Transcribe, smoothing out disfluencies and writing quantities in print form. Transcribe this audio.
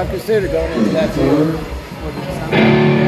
I've considered going into that field. What did it sound like?